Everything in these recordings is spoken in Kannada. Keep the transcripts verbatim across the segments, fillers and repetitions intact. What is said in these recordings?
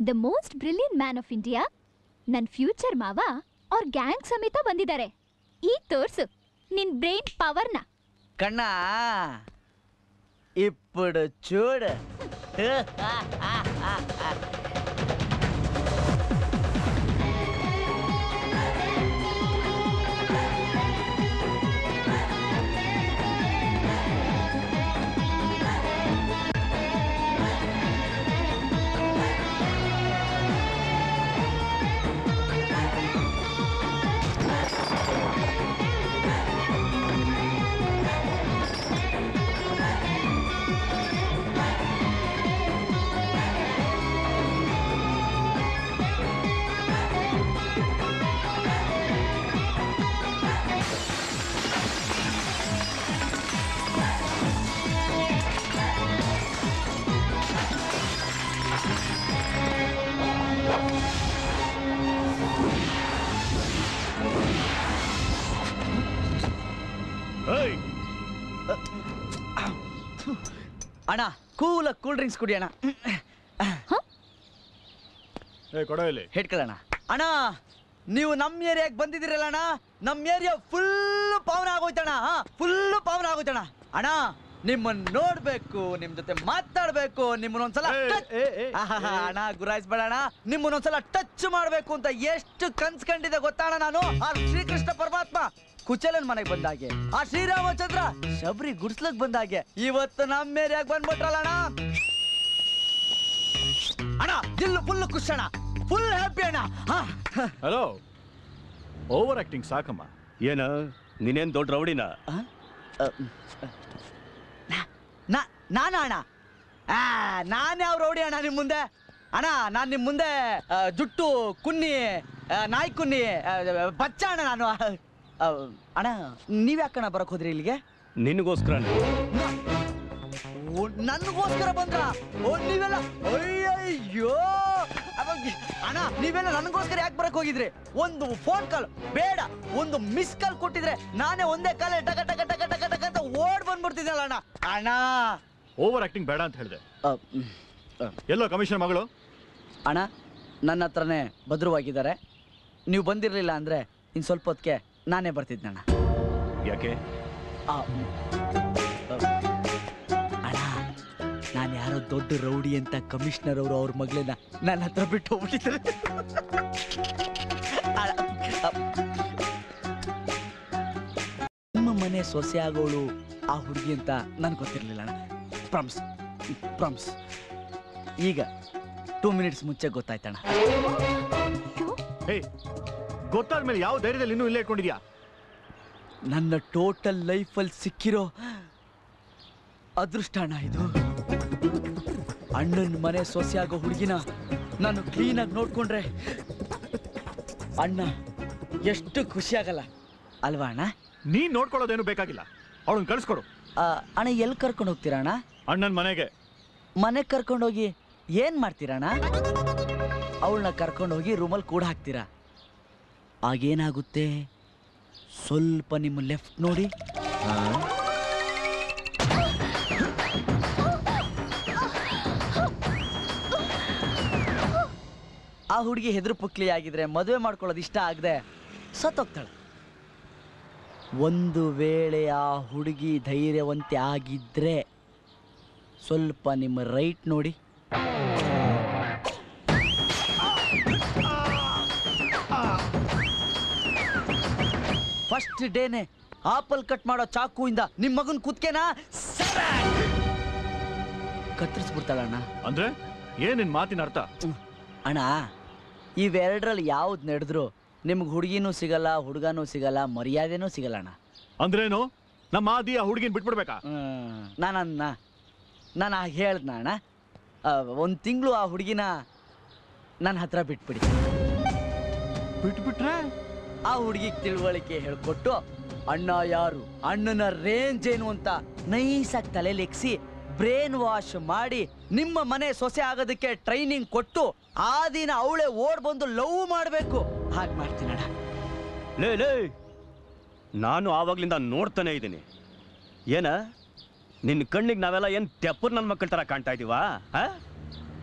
The most brilliant man of India ನನ್ನ ಫ್ಯೂಚರ್ ಮಾವ ಅವ್ರ ಗ್ಯಾಂಗ್ ಸಮೇತ ಬಂದಿದ್ದಾರೆ. ಈಗ ತೋರ್ಸು ನಿನ್ ಬ್ರೈನ್ ಪವರ್ನ. ಕಣ್ಣ ఇప్పుడు చూడు. ಅಣ್ಣ ಕೂಲ ಕೂಲ್ ಡ್ರಿಂಕ್ಸ್ ಕುಡಿ ಅಣ್ಣ. ಹಿಡ್ಕೊಳ್ಳೋಣ ಅಣ್ಣ. ನೀವು ನಮ್ಮ ಏರಿಯಾಗೆ ಬಂದಿದ್ದೀರಲ್ಲ ಅಣ್ಣ, ನಮ್ಮ ಏರಿಯಾ ಫುಲ್ ಪಾವನ ಆಗೋಯ್ತಣ್ಣ. ಫುಲ್ ಪಾವನ ಆಗೋಯ್ತಣ್ಣ. ಅಣ್ಣ ನಿಮ್ಮನ್ನ ನೋಡ್ಬೇಕು, ನಿಮ್ ಜೊತೆ ಮಾತಾಡ್ಬೇಕು, ನಿಮ್ಮನ್ನೊಂದ್ಸಲ ಅಣ್ಣ ಗುರಾಯಿಸ್ಬೇಡ ಅಣ್ಣ, ನಿಮ್ಮನ್ನೊಂದ್ಸಲ ಟಚ್ ಮಾಡ್ಬೇಕು ಅಂತ ಎಷ್ಟು ಕನ್ಸ್ಕೊಂಡಿದ್ದೆ ಗೊತ್ತಾಣ ನಾನು. ಆ ಶ್ರೀಕೃಷ್ಣ ಪರಮಾತ್ಮ ಕುಚೇಲನ್ ಮನೆಗೆ ಬಂದಾಗೆ, ಆ ಶ್ರೀರಾಮಚಂದ್ರ ಶಬರಿ ಗುಡ್ಸ್ಲಕ್ ಬಂದಾಗೆ, ಇವತ್ತು ನಮ್ಮ ಏರಿಯಾಗ ಬಂದ್ಬಿಟ್ರಲ್ಲ ಅಣ್ಣ. ಅಣ್ಣ ದಿಲ್ ಫುಲ್ ಖುಷ್ ಅಣ್ಣ, ಫುಲ್ ಹ್ಯಾಪಿ ಅಣ್ಣ. ಹಲೋ, ಓವರ್ ಆಕ್ಟಿಂಗ್ ಸಾಕಮ್ಮ. ಏನ ನೀನೇನ್ ದೊಡ್ಡ ರೌಡಿನ? ನಾನ ಅಣ್ಣ? ನಾನೇ ಅವ್ರ ರೌಡಿ ಅಣ್ಣ ನಿಮ್ ಮುಂದೆ. ಅಣ್ಣ ನಾನ್ ನಿಮ್ ಮುಂದೆ ಜುಟ್ಟು ಕುನ್ನಿ, ನಾಯಿ ಕುನ್ನಿ ಬಚ್ಚ ಅಣ್ಣ ನಾನು. ಅಣ್ಣ ನೀವ್ಯಾಕಣ್ಣ ಬರಕ್ ಹೋದ್ರಿ ಇಲ್ಲಿಗೆ? ನಿನ್ಗೋಸ್ಕರ. ನನ್ಗೋಸ್ಕರ ಬಂದ್ರ? ಓ ನೀವೆಲ್ಲ ಅಯ್ಯಯ್ಯೋ ಅಣ್ಣ, ನೀವೆಲ್ಲ ನನಗೋಸ್ಕರ ಯಾಕೆ ಬರಕ್ ಹೋಗಿದ್ರಿ? ಒಂದು ಫೋನ್ ಕಾಲ್ ಬೇಡ, ಒಂದು ಮಿಸ್ ಕಾಲ್ ಕೊಟ್ಟಿದ್ರೆ ನಾನೇ ಒಂದೇ ಕಾಲೇ ಟಕ ಟಕ ಟಕ ಟಕ ಟಕ ಅಂತ ಓಡ್ ಬಂದ್ಬಿಡ್ತಿದ್ದಲ್ಲ ಅಣ್ಣ. ಅಣ್ಣ ಓವರ್ ಆಕ್ಟಿಂಗ್ ಬೇಡ ಅಂತ ಹೇಳಿದೆ. ಎಲ್ಲೋ ಕಮಿಷನರ್ ಮಗಳು? ಅಣ್ಣ ನನ್ನ ಹತ್ರನೇ ಭದ್ರವಾಗಿದ್ದಾರೆ. ನೀವು ಬಂದಿರಲಿಲ್ಲ ಅಂದ್ರೆ ಇನ್ ಸ್ವಲ್ಪ ಹೊತ್ತಿಗೆ ನಾನೇ ಬರ್ತಿದ್ನಣ್ಣ. ಯಾಕೆ? ಅಣ್ಣ ನಾನು ಯಾರೋ ದೊಡ್ಡ ರೌಡಿ ಅಂತ ಕಮಿಷನರ್ ಅವರು ಅವ್ರ ಮಗಳನ್ನ ನನ್ನ ಹತ್ರ ಬಿಟ್ಟು ಹೋಗ್ಬಿಟ್ಟಿದ್ದಾರೆ. ನಿಮ್ಮ ಮನೆ ಸೊಸೆ ಆಗೋಳು ಆ ಹುಡುಗಿ ಅಂತ ನನ್ಗೆ ಗೊತ್ತಿರ್ಲಿಲ್ಲ ಅಣ್ಣ. Promise promise. ಈಗ ಟೂ ಮಿನಿಟ್ಸ್ ಮುಂಚೆ ಗೊತ್ತಾಯ್ತಣ್ಣ. ಗೊತ್ತಾದ್ಮೇಲೆ ಯಾವ ಧೈರ್ಯದಲ್ಲಿ ಇನ್ನೂ ಇಲ್ಲೇ ಇಟ್ಕೊಂಡಿದ್ಯಾ? ನನ್ನ ಟೋಟಲ್ ಲೈಫಲ್ಲಿ ಸಿಕ್ಕಿರೋ ಅದೃಷ್ಟ ಅಣ್ಣ ಇದು. ಅಣ್ಣನ ಮನೆ ಸೊಸೆ ಆಗೋ ಹುಡುಗಿನ ನಾನು ಕ್ಲೀನಾಗಿ ನೋಡ್ಕೊಂಡ್ರೆ ಅಣ್ಣ ಎಷ್ಟು ಖುಷಿ ಆಗಲ್ಲ ಅಲ್ವಾ ಅಣ್ಣ? ನೀನ್ ನೋಡ್ಕೊಳ್ಳೋದೇನು ಬೇಕಾಗಿಲ್ಲ, ಅವಳನ್ನ ಕಳ್ಸ್ಕೊಡು. ಅಣ್ಣ ಎಲ್ಲಿ ಕರ್ಕೊಂಡು ಹೋಗ್ತೀರಾ ಅಣ್ಣ? ಅಣ್ಣನ ಮನೆಗೆ. ಮನೆಗೆ ಕರ್ಕೊಂಡೋಗಿ ಏನ್ ಮಾಡ್ತೀರಣ್ಣ? ಅವಳನ್ನ ಕರ್ಕೊಂಡೋಗಿ ರೂಮಲ್ಲಿ ಕೂಡ ಹಾಕ್ತೀರಾ. ಆಗೇನಾಗುತ್ತೆ ಸ್ವಲ್ಪ ನಿಮ್ಮ ಲೆಫ್ಟ್ ನೋಡಿ. ಆ ಹುಡುಗಿ ಹೆದರು ಪುಕ್ಲಿ ಆಗಿದ್ರೆ ಮದುವೆ ಮಾಡ್ಕೊಳ್ಳೋದು ಇಷ್ಟ ಆಗದೆ ಸತ್ತೋಗ್ತಾಳೆ. ಒಂದು ವೇಳೆ ಆ ಹುಡುಗಿ ಧೈರ್ಯವಂತೆ ಆಗಿದ್ರೆ ಸ್ವಲ್ಪ ನಿಮ್ಮ ರೈಟ್ ನೋಡಿ. ಫಸ್ಟ್ ಡೇನೆ ಆಪಲ್ ಕಟ್ ಮಾಡೋ ಚಾಕುವಿಂದ ನಿಮ್ಮ ಮಗನ್ ಕುತ್ಕೆನ ಕತ್ತರಿಸ್ಬಿಡ್ತಾಳಣ್ಣ. ಅಂದ್ರೆ ಏನ್ ನಿನ್ ಮಾತಿನ ಅರ್ಥ? ಅಣ್ಣ ಇವೆರಡರಲ್ಲಿ ಯಾವ್ದು ನಡೆದ್ರು ನಿಮ್ಗೆ ಹುಡುಗಿನೂ ಸಿಗಲ್ಲ, ಹುಡುಗನೂ ಸಿಗಲ್ಲ, ಮರ್ಯಾದೆನೂ ಸಿಗಲ್ಲ ಅಣ್ಣ. ಅಂದ್ರೇನು? ನಮ್ಮ ಆದಿ ಆ ಹುಡುಗಿನ ಬಿಟ್ಬಿಡ್ಬೇಕಾ? ನಾನನ್ನ ನಾನು ಹಾಗೆ ಹೇಳ್ದನ ಅಣ್ಣ. ಒಂದು ತಿಂಗಳು ಆ ಹುಡುಗಿನ ನನ್ನ ಹತ್ರ ಬಿಟ್ಬಿಡಿ. ಬಿಟ್ಬಿಟ್ರೆ ಆ ಹುಡುಗಿಗೆ ತಿಳುವಳಿಕೆ ಹೇಳ್ಕೊಟ್ಟು ಅಣ್ಣ ಯಾರು, ಅಣ್ಣನ ರೇಂಜ್ ಏನು ಅಂತ ನೈಸಾಗಿ ತಲೆಲೆಕ್ಸಿ ಬ್ರೇನ್ ವಾಶ್ ಮಾಡಿ ನಿಮ್ಮ ಮನೆ ಸೊಸೆ ಆಗೋದಕ್ಕೆ ಟ್ರೈನಿಂಗ್ ಕೊಟ್ಟು ಆ ದಿನ ಅವಳೇ ಓಡ್ ಬಂದು ಲವ್ ಮಾಡಬೇಕು. ಹಾಗೆ ಮಾಡ್ತೀನಣ್ಣ. ಲೇ ಲೇ ನಾನು ಆವಾಗ್ಲಿಂದ ನೋಡ್ತಾನೆ ಇದ್ದೀನಿ. ಏನ ನಿನ್ನ ಕಣ್ಣಿಗೆ ನಾವೆಲ್ಲ ಏನು ತೆಪ್ಪರ್ ನನ್ನ ಮಕ್ಕಳ ಥರ ಕಾಣ್ತಾ ಇದೀವಾ?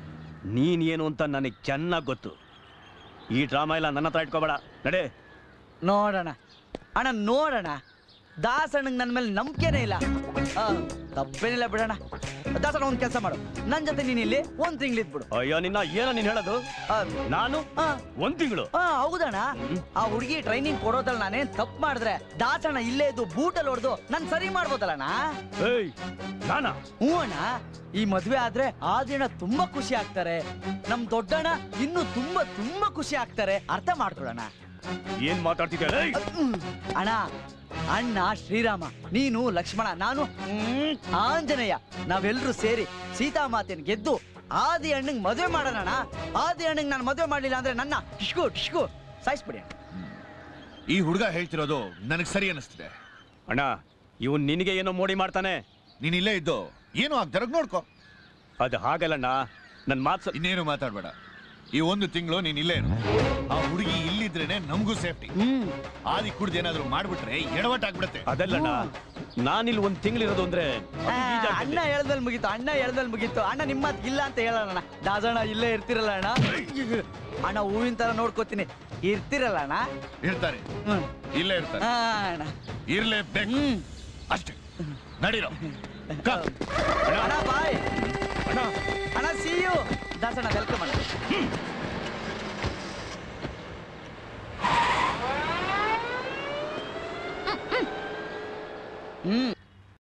ನೀನ್ ಏನು ಅಂತ ನನಗೆ ಚೆನ್ನಾಗಿ ಗೊತ್ತು. ಈ ಡ್ರಾಮಾ ಎಲ್ಲ ನನ್ನ ಹತ್ರ ಇಟ್ಕೋಬೇಡ, ನಡೆ. ನೋಡೋಣ ಅಣ್ಣ, ನೋಡೋಣ. ದಾಸಣ್ಣಂಗೆ ನನ್ನ ಮೇಲೆ ನಂಬಿಕೆನೇ ಇಲ್ಲ. ಆ, ತಪ್ಪೇನಿಲ್ಲ ಬಿಡೋಣ. ದಾಸಣ್ಣ ಒಂದು ಕೆಲಸ ಮಾಡು, ನನ್ನ ಜೊತೆ ನೀನು ಇಲ್ಲಿ ಒಂದು ತಿಂಗಳಿದ್ಬಿಡು. ಅಯ್ಯೋ ನಿನ್ನ ಏನೋ ನೀನ್ ಹೇಳೋದು? ಆ, ನಾನು ಆ, ಒಂದ್ ತಿಂಗಳು? ಹಾ ಹೌದಣ್ಣ. ಆ ಹುಡುಗಿ ಟ್ರೈನಿಂಗ್ ಕೊಡೋದಲ್ಲ, ನಾನೇನ್ ತಪ್ಪು ಮಾಡಿದ್ರೆ ದಾಸಣ್ಣ ಇಲ್ಲೇ ಇದ್ದು ಬೂಟಲ್ಲಿ ಹೊಡೆದು ನನ್ ಸರಿ ಮಾಡ್ಬೋದಲ್ಲಣ್ಣ. ಏಯ್ ನಾನಾ? ಹ್ಞೂ ಅಣ್ಣ. ಈ ಮದ್ವೆ ಆದ್ರೆ ಆ ದಿನ ತುಂಬಾ ಖುಷಿ ಆಗ್ತಾರೆ. ನಮ್ ದೊಡ್ಡಣ್ಣ ಇನ್ನು ತುಂಬಾ ತುಂಬಾ ಖುಷಿ ಆಗ್ತಾರೆ. ಅರ್ಥ ಮಾಡ್ಕೊಳೋಣ. ಏನ್ ಮಾತಾಡ್ತಿದ್ದೆ? ಅಣ್ಣ, ಅಣ್ಣ ಶ್ರೀರಾಮ, ನೀನು ಲಕ್ಷ್ಮಣ, ನಾನು ಹ್ಮ್, ಆಂಜನೇಯ. ನಾವೆಲ್ಲರೂ ಸೇರಿ ಸೀತಾಮಾತೆನ ಗೆದ್ದು ಆದಿ ಅಣ್ಣಂಗ್ ಮದುವೆ ಮಾಡೋಣ. ಆದಿ ಅಣ್ಣಂಗ್ ನಾನು ಮದುವೆ ಮಾಡ್ಲಿಲ್ಲ ಅಂದ್ರೆ ನನ್ನ ಟಿಶ್ಕು ಟಿಶ್ಕು ಸಾಯಿಸ್ಬಿಡಿ. ಈ ಹುಡುಗ ಹೇಳ್ತಿರೋದು ನನಗೆ ಸರಿ ಅನಿಸ್ತಿದೆ. ಅಣ್ಣ, ಇವನ್ ನಿನಗೆ ಏನೋ ಮೋಡಿ ಮಾಡ್ತಾನೆ. ನೀನ್ ಇಲ್ಲೇ ಇದ್ದು ಏನು ಆಗ್ತಾರ ನೋಡ್ಕೊ. ಅದು ಹಾಗಲ್ಲಣ್ಣ, ನನ್ ಮಾತು. ಇನ್ನೇನು ಮಾತಾಡ್ಬೇಡ. ಈ ಒಂದು ತಿಂಗಳು ನೀನ್ ಇಲ್ಲೇ ಇರು. ಆ ಹುಡುಗಿ ಇಲ್ಲಿದ್ರೇನೆ ನಮಗೂ ಸೇಫ್ಟಿ. ಹ್ಮ್ ಆದಿ ಕುಡ್ದು ಏನಾದ್ರು ಮಾಡ್ಬಿಟ್ರೆ ಎಡವಟ್ಟಾಗ್ಬಿಡತ್ತೆ. ಅದಲ್ಲಣ್ಣ, ನಾನಿಲ್ಲಿ ಒಂದ್ ತಿಂಗಳಿರೋದು ಅಂದ್ರೆ ಅದು ಆ, ಬೀಜ ಅಣ್ಣ ಆಗ್ತೈತೆ. ಹೇಳ್ದಲ್ ಮುಗೀತು, ಅಣ್ಣ ಹೇಳ್ದಲ್ ಮುಗೀತು. ಅಣ್ಣ ನಿಮ್ಮ ಮಾತು ಇಲ್ಲ ಅಂತ ಹೇಳೋಣ. ದಾಸಣ್ಣ ಇಲ್ಲೇ ಇರ್ತಿರಲ್ಲ ಅಣ್ಣ. ಅಣ್ಣ ಹೂವಿನ ತರ ನೋಡ್ಕೋತೀನಿ, ಇರ್ತಿರಲ್ಲ ಅಣ್ಣ. ಇರ್ತಾರೆ, ಹ್ಮ್. ಇಲ್ಲೇ ಇರ್ತಾರೆ. ಆ, ಅಣ್ಣ ಇರ್ಲೇಬೇಕು ಹ್ಮ್ ಅಷ್ಟೇ. ನಡೀರೋ. ಅಣ್ಣ ಬಾಯ್. ಅಣ್ಣ, ಅಣ್ಣ ಸಿ ಯು. ದಾಸಣ್ಣ ವೆಲ್ಕಮ್ ಅಣ್ಣ. ಹ್ಮ್